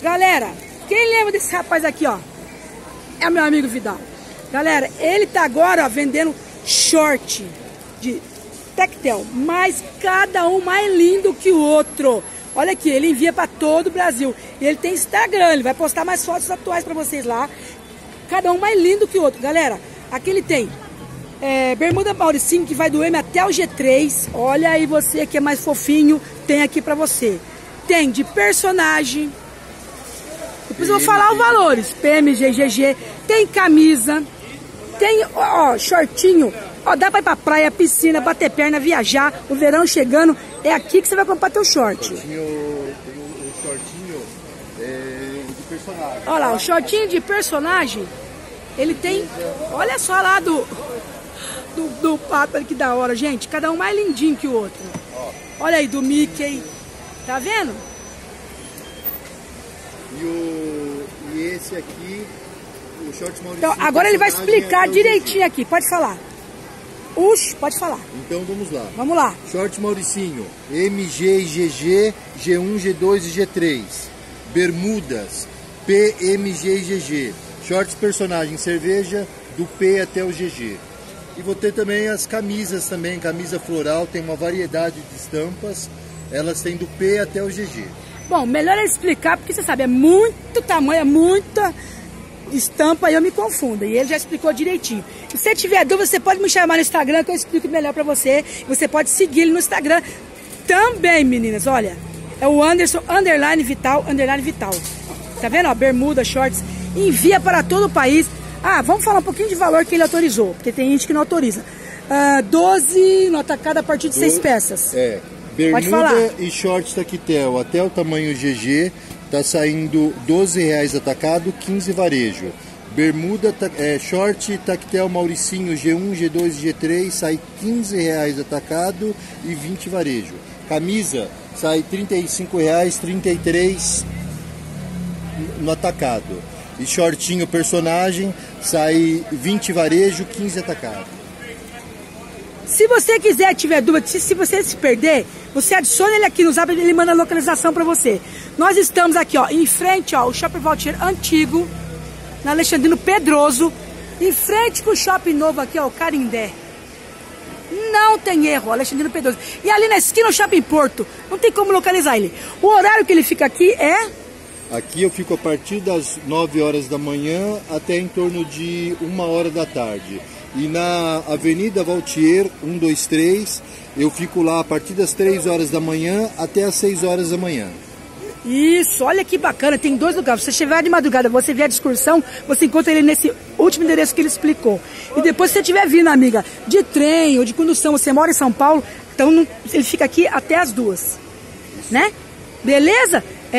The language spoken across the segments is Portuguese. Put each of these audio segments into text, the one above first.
Galera, quem lembra desse rapaz aqui, ó? É meu amigo Vidal. Galera, ele tá agora, ó, vendendo short de tactel, mas cada um mais lindo que o outro. Olha aqui, ele envia para todo o Brasil. E ele tem Instagram, ele vai postar mais fotos atuais para vocês lá. Cada um mais lindo que o outro. Galera, aqui ele tem bermuda Mauricinho, que vai do M até o G3. Olha aí, você que é mais fofinho, tem aqui para você. Tem de personagem. Depois eu vou falar os valores. PMG, GG. Tem camisa. Tem, ó, shortinho. Ó, dá pra ir pra praia, piscina, bater perna, viajar. O verão chegando. É aqui que você vai comprar teu short. O shortinho de personagem. Olha lá, o shortinho de personagem. Ele tem, olha só lá do pato, que da hora, gente. Cada um mais lindinho que o outro. Olha aí, do Mickey. Tá vendo? E esse aqui, o short Mauricinho. Então, agora ele vai explicar direitinho aqui. Pode falar. Pode falar. Então vamos lá. Vamos lá. Short Mauricinho, MG e GG, G1, G2 e G3. Bermudas, PMG e GG. Shorts personagem, cerveja, do P até o GG. E vou ter também as camisas também, camisa floral, tem uma variedade de estampas. Elas têm do P até o GG. Bom, melhor é explicar, porque você sabe, é muito tamanho, é muita estampa e eu me confundo. E ele já explicou direitinho. Se você tiver dúvida, você pode me chamar no Instagram que eu explico melhor pra você. Você pode seguir ele no Instagram também, meninas. Olha, é o Anderson, _ Vital, _ Vital. Tá vendo? Ó, bermuda, shorts, envia para todo o país. Ah, vamos falar um pouquinho de valor que ele autorizou, porque tem gente que não autoriza. 12 no atacado a partir de 6 peças. Bermuda e shorts tactel até o tamanho GG, tá saindo R$12 atacado, 15 varejo. Bermuda, short tactel Mauricinho G1, G2 e G3 sai R$15 atacado e 20 varejo. Camisa sai R$35, 33 no atacado. E shortinho personagem sai 20 varejo, 15 atacado. Se você quiser, tiver dúvida, se você se perder, você adiciona ele aqui no Zap, ele manda a localização para você. Nós estamos aqui, ó, em frente, ó, o Shopping Valtier antigo, na Alexandrino Pedroso, em frente com o shopping novo aqui, ó, o Carindé. Não tem erro, Alexandrino Pedroso. E ali na esquina o Shopping Porto, não tem como localizar ele. O horário que ele fica aqui é... Aqui eu fico a partir das 9 horas da manhã até em torno de 1 hora da tarde. E na Avenida Valtier, 123, eu fico lá a partir das 3 horas da manhã até as 6 horas da manhã. Isso, olha que bacana, tem 2 lugares. Se você estiver de madrugada, você vier de excursão, você encontra ele nesse último endereço que ele explicou. E depois se você estiver vindo, amiga, de trem ou de condução, você mora em São Paulo, então ele fica aqui até as 2, né? Beleza?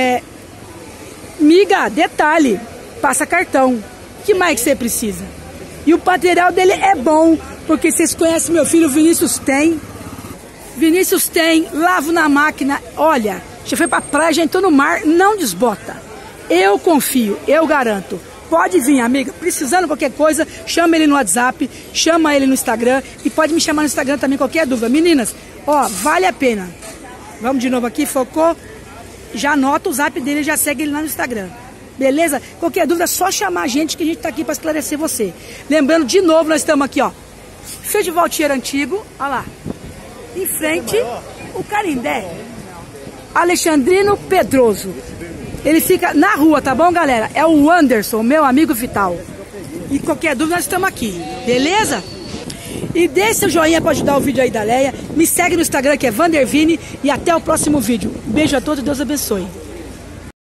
Miga, detalhe, passa cartão. O que mais que você precisa? E o material dele é bom, porque vocês conhecem meu filho, Vinícius tem. Vinícius tem, lavo na máquina, olha, já foi pra praia, já entrou no mar, não desbota. Eu confio, eu garanto. Pode vir, amiga, precisando qualquer coisa, chama ele no WhatsApp, chama ele no Instagram e pode me chamar no Instagram também, qualquer dúvida. Meninas, ó, vale a pena. Vamos de novo aqui, focou? Já anota o zap dele, já segue ele lá no Instagram. Beleza? Qualquer dúvida é só chamar a gente que a gente tá aqui para esclarecer você. Lembrando, de novo, nós estamos aqui, ó. Feio de Valtier antigo, olha lá. Em frente, o Carindé. Alexandrino Pedroso. Ele fica na rua, tá bom, galera? É o Anderson, meu amigo Vital. E qualquer dúvida, nós estamos aqui. Beleza? E deixe seu joinha para ajudar o vídeo aí da Leia. Me segue no Instagram, que é Vandervini. E até o próximo vídeo. Um beijo a todos e Deus abençoe.